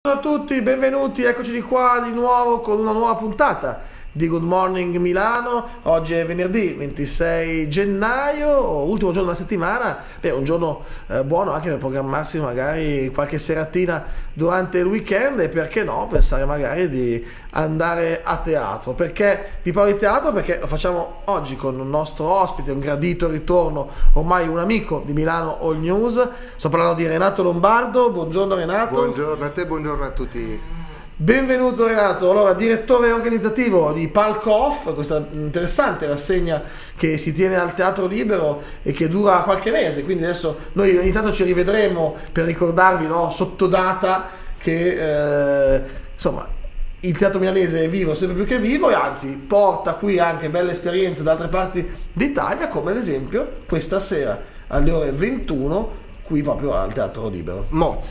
Ciao a tutti, benvenuti, eccoci di qua di nuovo con una nuova puntata di Good Morning Milano. Oggi è venerdì 26 gennaio, ultimo giorno della settimana. Un giorno buono anche per programmarsi magari qualche seratina durante il weekend e perché no, pensare magari di andare a teatro. Perché vi parlo di teatro? Perché lo facciamo oggi con un nostro ospite, un gradito ritorno, ormai un amico di Milano All News. Sto parlando di Renato Lombardo. Buongiorno Renato. Buongiorno a te, buongiorno a tutti. Benvenuto Renato, allora direttore organizzativo di Palco Off, questa interessante rassegna che si tiene al Teatro Libero e che dura qualche mese, quindi adesso noi ogni tanto ci rivedremo per ricordarvi, no, sotto data che insomma il teatro milanese è vivo, sempre più che vivo, e anzi porta qui anche belle esperienze da altre parti d'Italia, come ad esempio questa sera alle ore 21 qui proprio al Teatro Libero.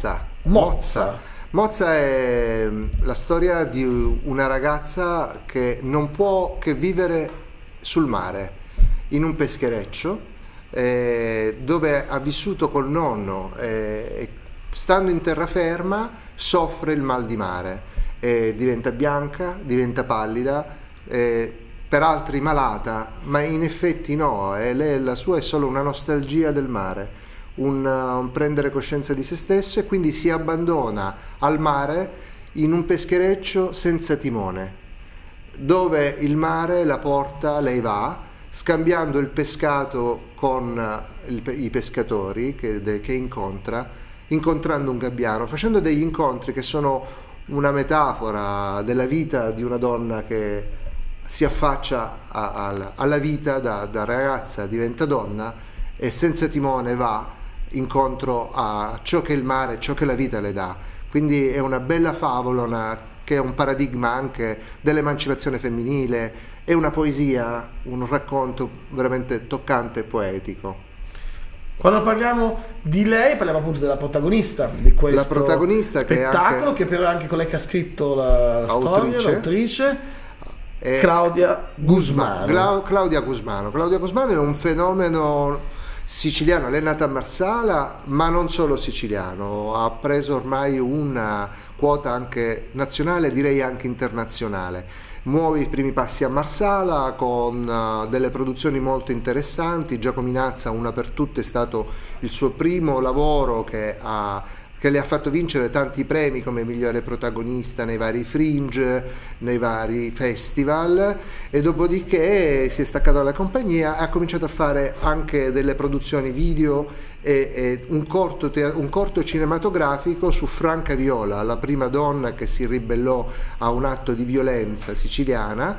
Mozza è la storia di una ragazza che non può che vivere sul mare, in un peschereccio, dove ha vissuto col nonno, e stando in terraferma soffre il mal di mare, diventa bianca, diventa pallida, per altri malata, ma in effetti no, la sua è solo una nostalgia del mare. Un prendere coscienza di se stesso, e quindi si abbandona al mare in un peschereccio senza timone, dove il mare la porta, lei va, scambiando il pescato con i pescatori che incontra, incontrando un gabbiano, facendo degli incontri che sono una metafora della vita di una donna che si affaccia alla vita, da ragazza diventa donna e senza timone va incontro a ciò che il mare, ciò che la vita le dà. Quindi è una bella favola che è un paradigma anche dell'emancipazione femminile, è una poesia, un racconto veramente toccante e poetico. Quando parliamo di lei parliamo appunto della protagonista di questo spettacolo, che però è anche quella che ha scritto la storia, l'autrice, Claudia Gusmano. Claudia Gusmano è un fenomeno siciliano, lei è nata a Marsala, ma non solo siciliano, ha preso ormai una quota anche nazionale, direi anche internazionale. Muove i primi passi a Marsala con delle produzioni molto interessanti. Giacominazza, una per tutte, è stato il suo primo lavoro che le ha fatto vincere tanti premi come migliore protagonista nei vari Fringe, nei vari festival, e dopodiché si è staccato dalla compagnia e ha cominciato a fare anche delle produzioni video e un corto cinematografico su Franca Viola, la prima donna che si ribellò a un atto di violenza siciliana.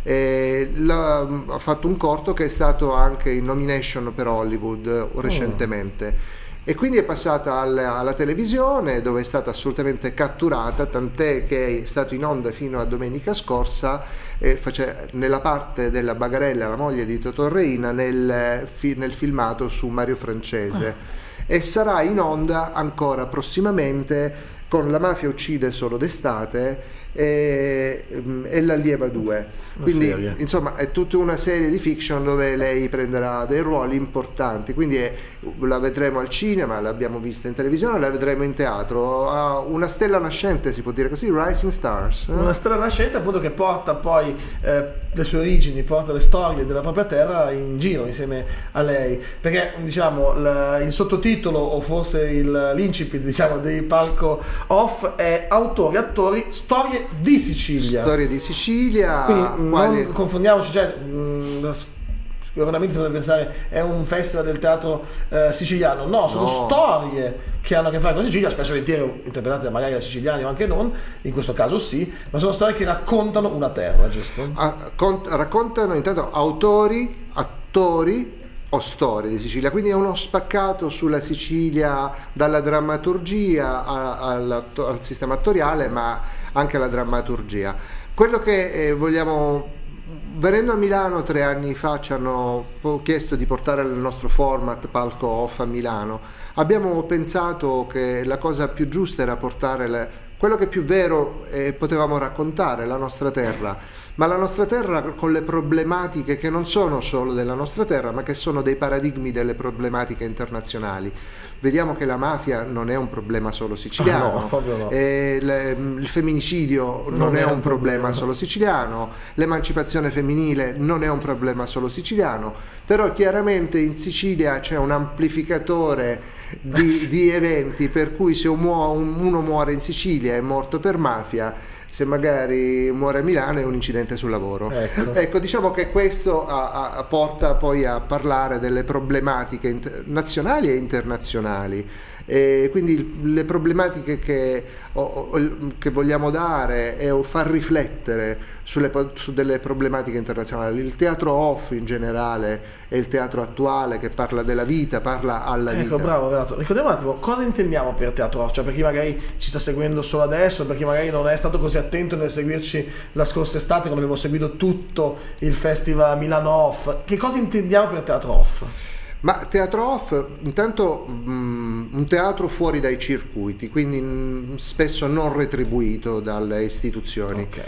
Ha fatto un corto che è stato anche in nomination per Hollywood recentemente. E quindi è passata alla televisione, dove è stata assolutamente catturata, tant'è che è stato in onda fino a domenica scorsa, nella parte della Bagarella, la moglie di Totò Reina, nel filmato su Mario Francese. E sarà in onda ancora prossimamente con La mafia uccide solo d'estate e L'allieva 2. Quindi insomma è tutta una serie di fiction dove lei prenderà dei ruoli importanti, quindi la vedremo al cinema, l'abbiamo vista in televisione, la vedremo in teatro. Ha una stella nascente, si può dire così, Rising Stars, una stella nascente appunto, che porta poi le sue origini, porta le storie della propria terra in giro insieme a lei, perché diciamo il sottotitolo, o forse l'incipit, diciamo, dei Palco Off è autori, attori, storie di Sicilia. Storie di Sicilia. Quindi non confondiamoci, cioè sicuramente si potrebbe pensare è un festival del teatro siciliano. No, sono storie che hanno a che fare con Sicilia, spesso e volentieri interpretate magari da siciliani o anche non, in questo caso sì, ma sono storie che raccontano una terra, giusto? Raccontano intanto autori, attori o storie di Sicilia, quindi è uno spaccato sulla Sicilia, dalla drammaturgia al sistema attoriale, ma anche alla drammaturgia. Quello che vogliamo, venendo a Milano 3 anni fa, ci hanno chiesto di portare il nostro format Palco Off a Milano. Abbiamo pensato che la cosa più giusta era portare quello che è più vero potevamo raccontare, la nostra terra, ma la nostra terra con le problematiche che non sono solo della nostra terra, ma che sono dei paradigmi delle problematiche internazionali. Vediamo che la mafia non è un problema solo siciliano, no. Il femminicidio non è un problema solo siciliano, l'emancipazione femminile non è un problema solo siciliano, però chiaramente in Sicilia c'è un amplificatore di eventi, per cui se uno muore in Sicilia è morto per mafia, se magari muore a Milano è un incidente sul lavoro. Ecco, diciamo che questo porta poi a parlare delle problematiche nazionali e internazionali. Quindi le problematiche che vogliamo dare e far riflettere su delle problematiche internazionali. Il teatro off in generale è il teatro attuale che parla della vita, parla alla vita. Ecco, bravo Renato. Ricordiamo un attimo, cosa intendiamo per teatro off? Cioè, per chi magari ci sta seguendo solo adesso, per chi magari non è stato così attento nel seguirci la scorsa estate, quando abbiamo seguito tutto il festival Milano Off, che cosa intendiamo per teatro off? Ma teatro off, intanto un teatro fuori dai circuiti, quindi spesso non retribuito dalle istituzioni. Okay.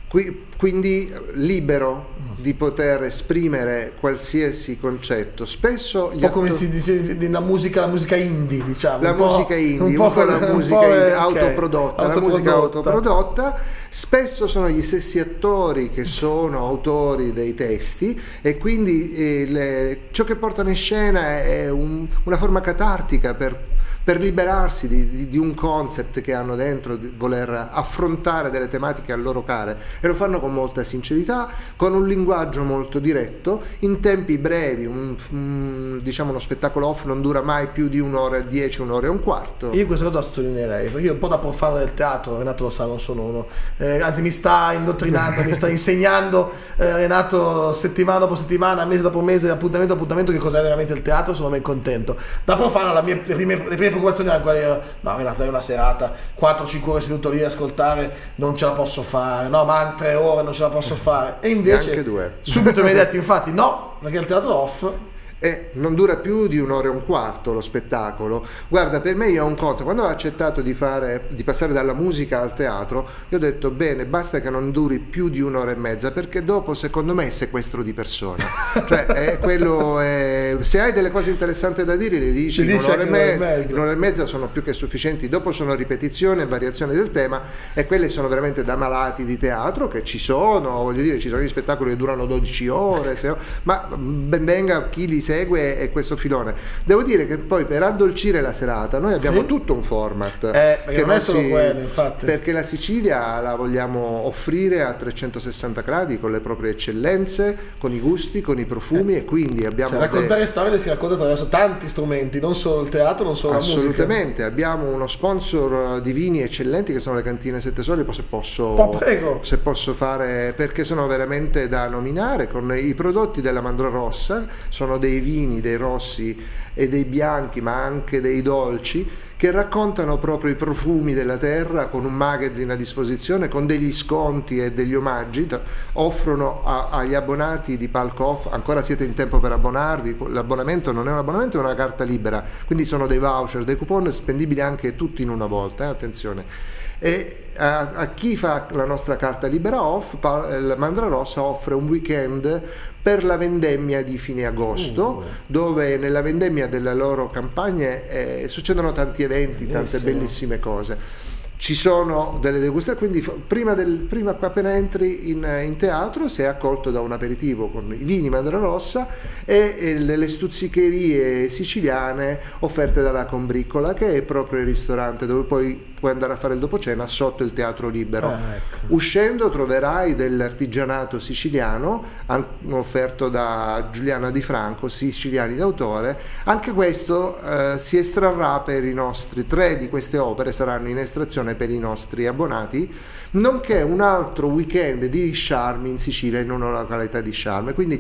Quindi libero di poter esprimere qualsiasi concetto. Spesso un po' come si dice la musica indie, diciamo. La musica indie, un po' la musica autoprodotta, la musica autoprodotta. Spesso sono gli stessi attori che sono autori dei testi, e quindi ciò che portano in scena è una forma catartica per liberarsi di un concept che hanno dentro, di voler affrontare delle tematiche a loro care, e lo fanno con molta sincerità, con un linguaggio molto diretto, in tempi brevi. Diciamo uno spettacolo off non dura mai più di 1:10, 1:15. Io questa cosa sottolineerei, perché io un po' da profano del teatro, Renato lo sa, non sono uno, anzi mi sta indottrinando, mi sta insegnando Renato settimana dopo settimana, mese dopo mese, appuntamento dopo appuntamento, che cos'è veramente il teatro. Sono ben contento. Da profano le prime preoccupazioni erano quelle: no Renato, è una serata, 4-5 ore seduto lì a ascoltare, non ce la posso fare, no, ma 3 ore non ce la posso fare. E invece anche 2. Subito mi hai detto infatti no, perché il teatro off e non dura più di 1:15 lo spettacolo. Guarda, per me, io ho un conto, quando ho accettato di passare dalla musica al teatro, io ho detto bene, basta che non duri più di 1:30, perché dopo secondo me è sequestro di persona. Cioè se hai delle cose interessanti da dire le dici in 1:30 sono più che sufficienti. Dopo sono ripetizioni e variazioni del tema, e quelle sono veramente da malati di teatro, che ci sono, voglio dire, ci sono gli spettacoli che durano 12 ore, ma ben venga chi li segue è questo filone. Devo dire che poi, per addolcire la serata, noi abbiamo tutto un format, che non è solo quello, infatti, perché la Sicilia la vogliamo offrire a 360 gradi, con le proprie eccellenze, con i gusti, con i profumi, e quindi abbiamo raccontare storie si racconta attraverso tanti strumenti, non solo il teatro, non solo la musica. Assolutamente, abbiamo uno sponsor di vini eccellenti che sono le Cantine Sette Sole, se posso fare, perché sono veramente da nominare, con i prodotti della Mandra Rossa. Sono dei vini, dei rossi e dei bianchi, ma anche dei dolci, che raccontano proprio i profumi della terra, con un magazine a disposizione, con degli sconti e degli omaggi. Offrono agli abbonati di Palco Off, ancora siete in tempo per abbonarvi, l'abbonamento non è un abbonamento, è una carta libera, quindi sono dei voucher, dei coupon spendibili anche tutti in una volta, attenzione. E a chi fa la nostra carta libera off, la Mandra Rossa offre un weekend per la vendemmia di fine agosto, dove nella vendemmia delle loro campagne succedono tanti eventi, tante bellissime cose. Ci sono delle degustazioni, quindi prima appena entri in teatro sei accolto da un aperitivo con i vini Mandra Rossa e le stuzzicherie siciliane offerte dalla Combriccola, che è proprio il ristorante dove poi puoi andare a fare il dopocena sotto il teatro libero. Ecco. Uscendo troverai dell'artigianato siciliano offerto da Giuliana Di Franco, Siciliani d'autore. Anche questo si estrarrà per i nostri 3 di queste opere, saranno in estrazione per i nostri abbonati, nonché un altro weekend di Charme in Sicilia, in una località di Charme. Quindi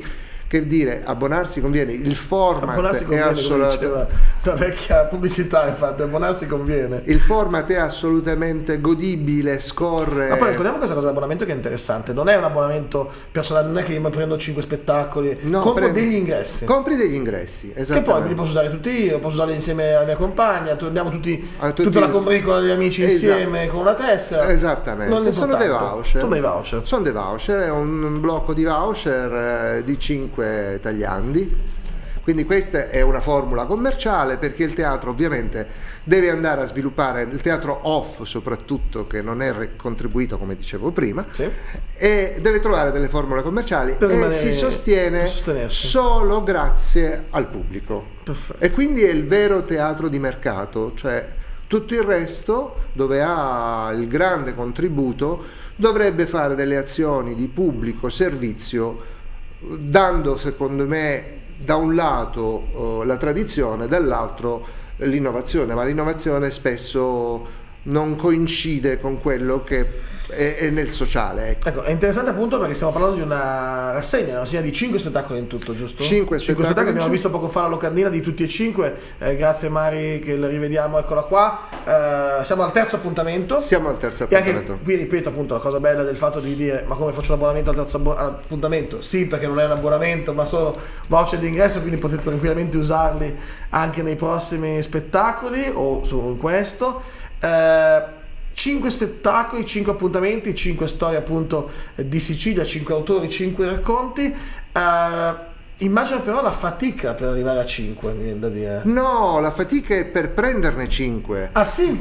Che dire, abbonarsi conviene, il format Abbonarsi conviene, è come assolutamente... diceva una vecchia pubblicità, infatti, abbonarsi conviene. Il format è assolutamente godibile, scorre. Ma poi ricordiamo questa cosa dell'abbonamento che è interessante, non è un abbonamento personale, non è che io mi prendo 5 spettacoli, No, compro degli ingressi. Compri degli ingressi, Che poi esattamente. li posso usare tutti io, posso usarli insieme alla mia compagna, andiamo tutti, tutti- tutta la combricola degli amici insieme con una tessera. Esattamente, Non è sono dei importante. voucher. Sono dei voucher. Sono dei voucher, è un blocco di voucher di 5 tagliandi. Quindi questa è una formula commerciale, perché il teatro ovviamente deve andare a sviluppare, il teatro off soprattutto, che non è contribuito come dicevo prima, Sì. e deve trovare delle formule commerciali Per e rimanere- si sostiene per sostenersi. solo grazie al pubblico. Perfetto. E quindi è il vero teatro di mercato, cioè tutto il resto, dove ha il grande contributo, dovrebbe fare delle azioni di pubblico servizio, dando secondo me da un lato la tradizione, dall'altro l'innovazione, ma l'innovazione spesso non coincide con quello che è nel sociale. Ecco. Ecco, è interessante appunto perché stiamo parlando di una rassegna di 5 spettacoli in tutto, giusto? 5 spettacoli. spettacoli. Abbiamo visto poco fa la locandina di tutti e 5, grazie Mari che la rivediamo, eccola qua. Siamo al terzo appuntamento. Siamo al terzo E anche appuntamento. qui ripeto appunto la cosa bella del fatto di dire ma come faccio un abbonamento al terzo appuntamento? Sì, perché non è un abbonamento ma solo voucher di ingresso, quindi potete tranquillamente usarli anche nei prossimi spettacoli o solo in questo. 5 spettacoli, 5 appuntamenti, 5 storie appunto di Sicilia, 5 autori, 5 racconti. Immagino però la fatica per arrivare a 5, mi viene da dire. No, la fatica è per prenderne 5. Ah sì?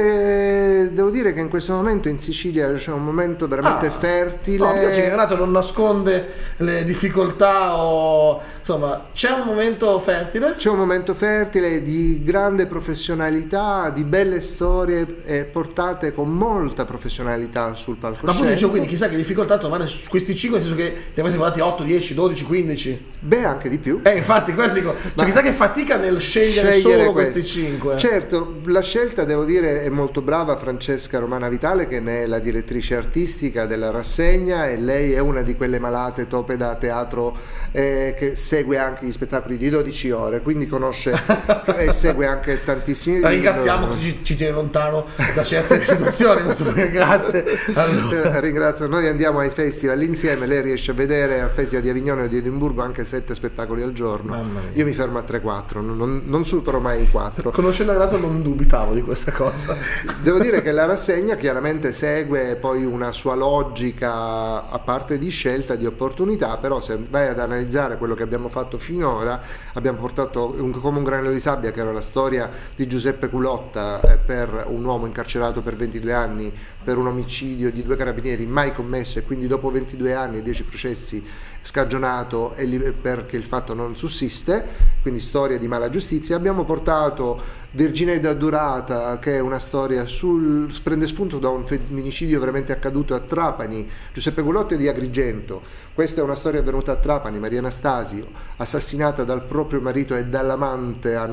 Perché devo dire che in questo momento in Sicilia c'è un momento veramente fertile. No, mi piace che Renato non nasconde le difficoltà o insomma c'è un momento fertile. C'è un momento fertile di grande professionalità, di belle storie portate con molta professionalità sul Ma appunto palcoscenico. dicevo, quindi chissà che difficoltà trovare questi 5, nel senso che li avresti guardati 8, 10, 12, 15. Beh, anche di più. Infatti questo dico, cioè chissà che fatica nel scegliere solo questi 5. Certo, la scelta devo dire è molto brava Francesca Romana Vitale, che ne è la direttrice artistica della rassegna, e lei è una di quelle malate tope da teatro che segue anche gli spettacoli di 12 ore, quindi conosce e segue anche tantissimi. La ringraziamo così ci tiene lontano da certe situazioni. Molto bene, grazie. Allora. Ringrazio, noi andiamo ai festival insieme, lei riesce a vedere al Festival di Avignone o di Edimburgo anche 7 spettacoli al giorno. Mamma mia. Io mi fermo a 3-4, non supero mai i 4. Conoscendo Renato non dubitavo di questa cosa. Devo dire che la rassegna chiaramente segue poi una sua logica, a parte di scelta, di opportunità, però se vai ad analizzare quello che abbiamo fatto finora, abbiamo portato come un granello di sabbia, che era la storia di Giuseppe Culotta, per un uomo incarcerato per 22 anni per un omicidio di 2 carabinieri mai commesso, e quindi dopo 22 anni e 10 processi scagionato perché il fatto non sussiste, quindi storia di mala giustizia. Abbiamo portato Virginia Durata, che è una storia prende spunto da un femminicidio veramente accaduto a Trapani. Giuseppe Culotta è di Agrigento, questa è una storia avvenuta a Trapani. Maria Anastasio, assassinata dal proprio marito e dall'amante a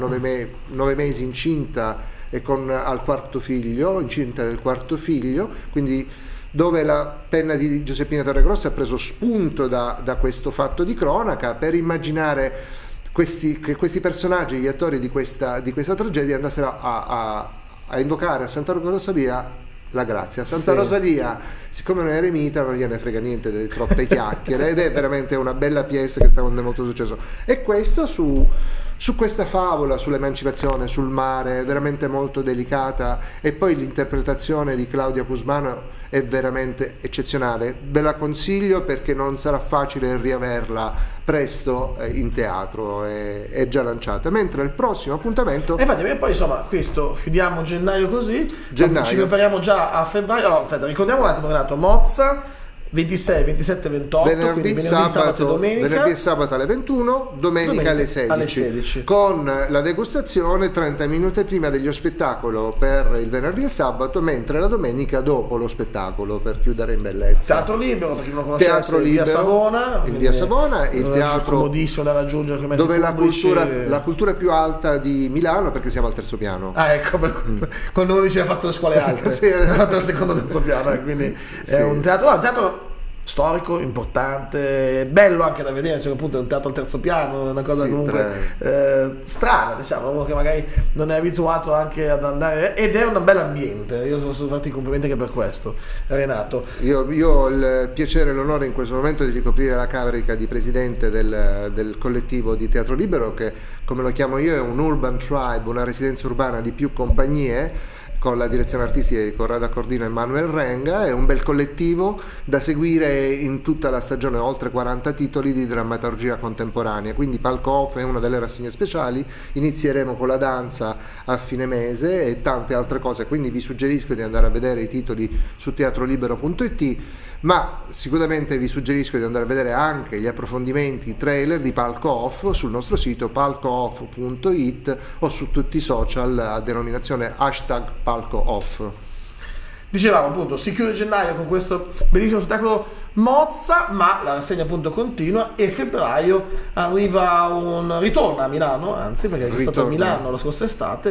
9 mesi, incinta e al quarto figlio, incinta del quarto figlio, quindi dove la penna di Giuseppina Torregrossa ha preso spunto da questo fatto di cronaca per immaginare che questi personaggi, gli attori di questa tragedia, andassero a invocare a Santa Rosalia la grazia. Santa Rosalia, siccome non è eremita, non gliene frega niente delle troppe chiacchiere, ed è veramente una bella pièce che sta avendo molto successo. E questo su questa favola sull'emancipazione, sul mare, è veramente molto delicata, e poi l'interpretazione di Claudia Cusmano è veramente eccezionale. Ve la consiglio perché non sarà facile riaverla presto in teatro, è già lanciata, mentre il prossimo appuntamento Infatti poi insomma questo chiudiamo gennaio così, Gennaio. ci prepariamo già a febbraio. Allora, aspetta, ricordiamo un attimo Renato, Mozza 26, 27, 28, venerdì, sabato, e domenica. venerdì e sabato alle 21, domenica alle 16, con la degustazione 30 minuti prima dello spettacolo per il venerdì e sabato, mentre la domenica dopo lo spettacolo, per chiudere in bellezza. Teatro libero, per chi non conosce, Teatro libero, via Savona, in via Savona, il teatro comodissimo da raggiungere con mezzi dove pubblici. la cultura più alta di Milano, perché siamo al terzo piano. Ah, ecco, quando uno dice ha fatto le scuole alte, Sì. ha fatto il secondo terzo piano, quindi è un teatro storico, importante, bello anche da vedere, cioè appunto è un teatro al terzo piano, è una cosa Sì, comunque strana, diciamo, uno che magari non è abituato anche ad andare, ed è un bel ambiente. Io posso farti i complimenti anche per questo, Renato. Io ho il piacere e l'onore in questo momento di ricoprire la carica di presidente del collettivo di Teatro Libero, che, come lo chiamo io, è un urban tribe, una residenza urbana di più compagnie, con la direzione artistica di Corrado Accordino e Manuel Renga. È un bel collettivo da seguire in tutta la stagione, oltre 40 titoli di drammaturgia contemporanea, quindi Palco Off è una delle rassegne speciali, inizieremo con la danza a fine mese e tante altre cose, quindi vi suggerisco di andare a vedere i titoli su teatrolibero.it, ma sicuramente vi suggerisco di andare a vedere anche gli approfondimenti, i trailer di Palco Off sul nostro sito palcooff.it o su tutti i social a denominazione #PalcoOff. Dicevamo appunto, si chiude gennaio con questo bellissimo spettacolo Mozza, ma la rassegna appunto continua, e febbraio arriva ritorno a Milano, anzi, perché è stato a Milano la scorsa estate,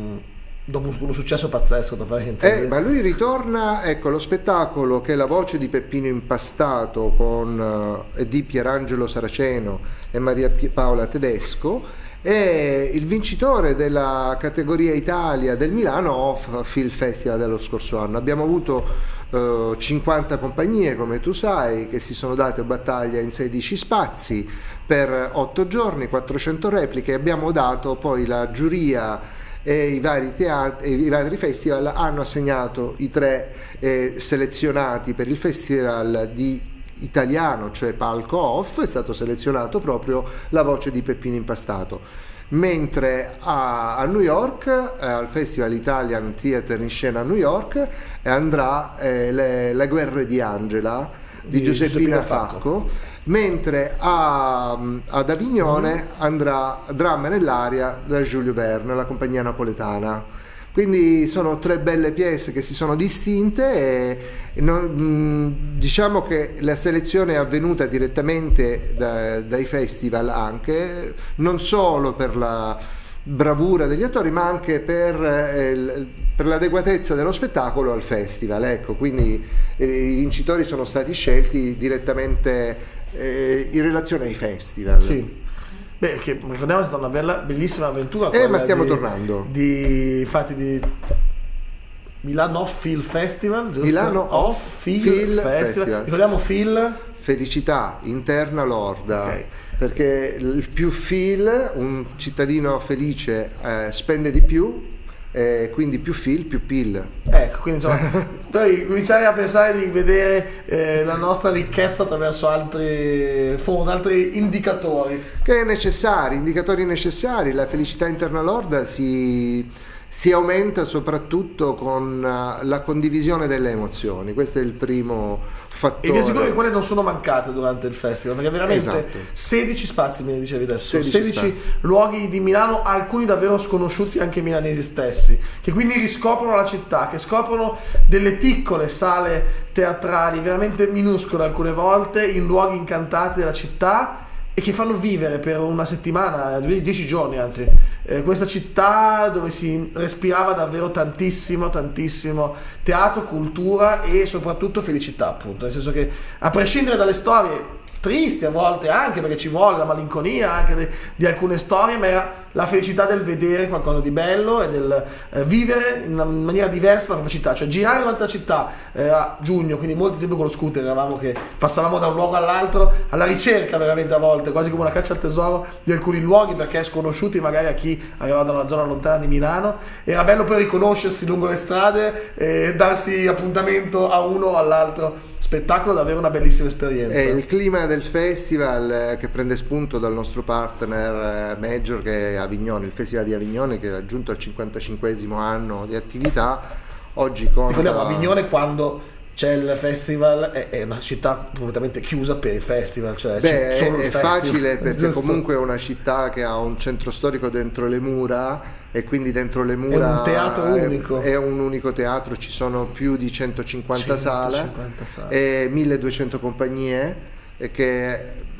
dopo uno successo pazzesco, tra parentesi. Ma lui ritorna, ecco, lo spettacolo che è La voce di Peppino Impastato di Pierangelo Saraceno e Maria Paola Tedesco, è il vincitore della categoria Italia del Milano Off Film Festival dello scorso anno. Abbiamo avuto 50 compagnie, come tu sai, che si sono date battaglia in 16 spazi per 8 giorni, 400 repliche. Abbiamo dato poi la giuria e i vari festival hanno assegnato i 3 selezionati per il festival di italiano, cioè Palco Off. È stato selezionato proprio La voce di Peppino Impastato, mentre a New York, al Festival Italian Theater in Scena a New York, andrà Le guerre di Angela di Giuseppina Facco, mentre ad Avignone andrà Dramma nell'aria da Giulio Verne, la compagnia napoletana. Quindi sono 3 belle pièce che si sono distinte diciamo che la selezione è avvenuta direttamente dai festival, anche non solo per la bravura degli attori, ma anche per l'adeguatezza dello spettacolo al festival, ecco. Quindi i vincitori sono stati scelti direttamente in relazione ai festival. Sì. Beh, che ricordiamo è stata una bellissima avventura. Ma stiamo tornando. Infatti di Milano Off Film Festival, giusto? Milano Off Film Festival. Ricordiamo Phil. Felicità interna lorda. Okay. Perché più Phil, un cittadino felice spende di più, quindi più Phil più PIL. Ecco, quindi insomma, poi cominciare a pensare di vedere la nostra ricchezza attraverso altri indicatori. Che è necessari, indicatori necessari. La felicità interna lorda si aumenta soprattutto con la condivisione delle emozioni. Questo è il primo fattore. E che sicuro che quelle non sono mancate durante il festival, perché veramente esatto. 16 spazi, me ne dicevi adesso, 16 luoghi di Milano, alcuni davvero sconosciuti anche ai milanesi stessi, che quindi riscoprono la città, che scoprono delle piccole sale teatrali veramente minuscole alcune volte, in luoghi incantati della città, e che fanno vivere per una settimana, 10 giorni anzi, questa città dove si respirava davvero tantissimo teatro, cultura e soprattutto felicità, appunto, nel senso che a prescindere dalle storie tristi a volte, anche perché ci vuole la malinconia anche di alcune storie, ma era la felicità del vedere qualcosa di bello e del vivere in una maniera diversa la propria città, cioè girare durante la città a giugno, quindi molti esempio con lo scooter eravamo che passavamo da un luogo all'altro alla ricerca veramente a volte, quasi come una caccia al tesoro di alcuni luoghi perché sconosciuti magari a chi arrivava da una zona lontana di Milano. Era bello poi riconoscersi lungo le strade e darsi appuntamento a uno o all'altro spettacolo, davvero una bellissima esperienza. È il clima del festival che prende spunto dal nostro partner major, che è Avignone, il Festival di Avignone, che è raggiunto al 55esimo anno di attività. Oggi con Avignone, quando c'è il festival, è una città completamente chiusa per il festival, cioè solo il festival. Facile perché giusto? Comunque è una città che ha un centro storico dentro le mura, e quindi dentro le mura è un teatro unico, è un unico teatro, ci sono più di 150 sale e 1200 compagnie, che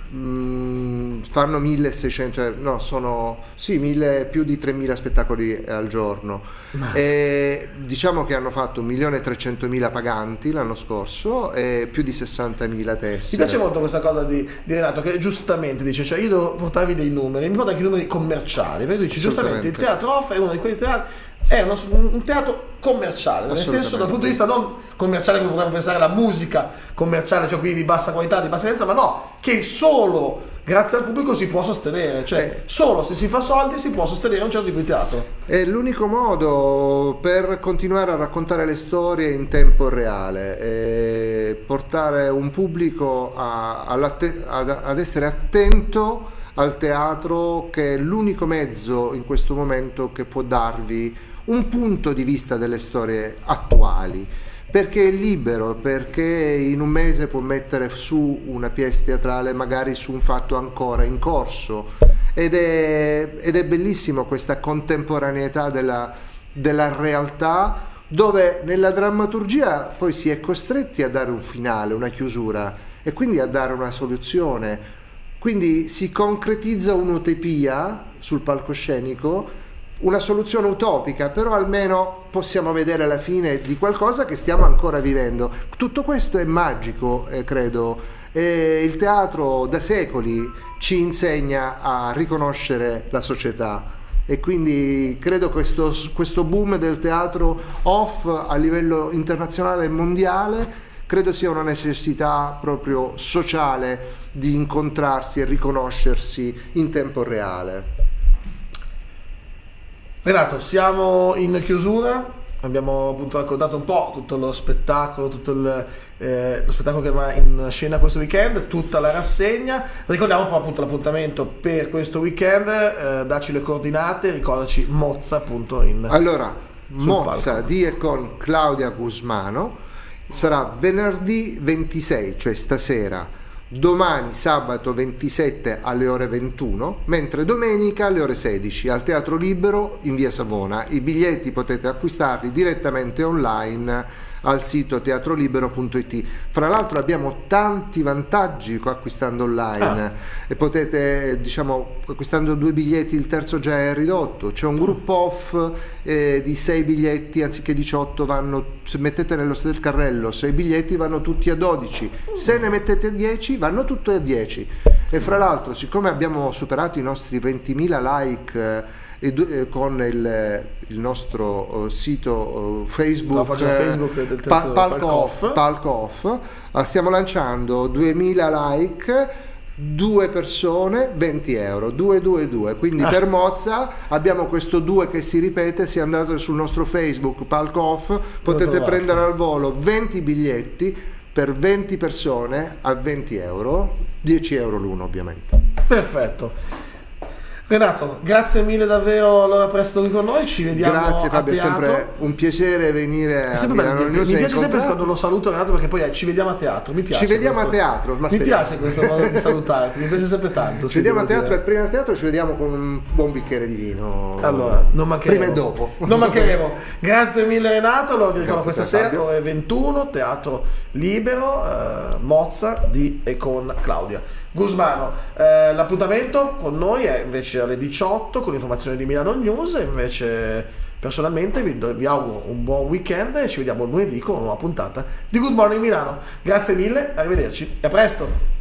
fanno 1600, no, sono sì, più di 3000 spettacoli al giorno. E diciamo che hanno fatto 1.300.000 paganti l'anno scorso e più di 60.000 tessere. Mi piace molto questa cosa di Renato, che giustamente dice, cioè io devo portarvi dei numeri, mi porta anche i numeri commerciali, perché dice giustamente il Teatro Off è uno di quei teatri, è un teatro commerciale, nel senso dal punto di vista non commerciale come potremmo pensare alla musica commerciale, cioè quindi di bassa qualità, di bassa cadenza, ma no, che solo grazie al pubblico si può sostenere, cioè solo se si fa soldi si può sostenere un certo tipo di teatro. È l'unico modo per continuare a raccontare le storie in tempo reale e portare un pubblico ad essere attento al teatro, che è l'unico mezzo in questo momento che può darvi un punto di vista delle storie attuali, perché è libero, perché in un mese può mettere su una pièce teatrale magari su un fatto ancora in corso, ed è bellissimo questa contemporaneità della realtà, dove nella drammaturgia poi si è costretti a dare un finale, una chiusura, e quindi a dare una soluzione. Quindi si concretizza un'utopia sul palcoscenico, una soluzione utopica, però almeno possiamo vedere la fine di qualcosa che stiamo ancora vivendo. Tutto questo è magico, credo, e il teatro da secoli ci insegna a riconoscere la società, e quindi credo questo boom del teatro off a livello internazionale e mondiale credo sia una necessità proprio sociale di incontrarsi e riconoscersi in tempo reale. Renato, siamo in chiusura, abbiamo appunto raccontato un po' tutto lo spettacolo, lo spettacolo che va in scena questo weekend, tutta la rassegna. Ricordiamo però appunto l'appuntamento per questo weekend, dacci le coordinate, ricordaci Mozza appunto Allora, Mozza palco di e con Claudia Gusmano sarà venerdì 26, cioè stasera, domani sabato 27 alle ore 21, mentre domenica alle ore 16 al Teatro Libero in via Savona. I biglietti potete acquistarli direttamente online al sito teatrolibero.it. Fra l'altro abbiamo tanti vantaggi acquistando online, e potete, diciamo, acquistando 2 biglietti il terzo già è ridotto, c'è un gruppo off di 6 biglietti anziché 18 vanno, se mettete nello stesso carrello 6 biglietti vanno tutti a 12, se ne mettete 10 vanno tutti a 10. E fra l'altro, siccome abbiamo superato i nostri 20.000 like con il nostro sito Facebook, del Palco Off, stiamo lanciando 2000 like, 2 persone, 20 euro, 222. Quindi per Mozza abbiamo questo 2 che si ripete. Se andate sul nostro Facebook Palco Off potete prendere al volo 20 biglietti per 20 persone a 20 euro, 10 euro l'uno ovviamente. Perfetto. Renato, grazie mille davvero allora per essere qui con noi, ci vediamo. Grazie Fabio, è sempre un piacere venire a Milano News. Mi piace sempre quando lo saluto Renato, perché poi ci vediamo a teatro, mi piace. Ci vediamo a teatro, mi piace questo modo di salutarti, mi piace sempre tanto. Ci vediamo a teatro, e prima di teatro ci vediamo con un buon bicchiere di vino. Allora, non mancheremo. Prima e dopo. Non mancheremo. Grazie mille Renato, lo ricordo questa sera ore 21, Teatro Libero, Mozza di e con Claudia Gusmano. L'appuntamento con noi è invece alle 18 con l'informazione di Milano News, e invece personalmente vi auguro un buon weekend e ci vediamo lunedì con una nuova puntata di Good Morning Milano. Grazie mille, arrivederci e a presto.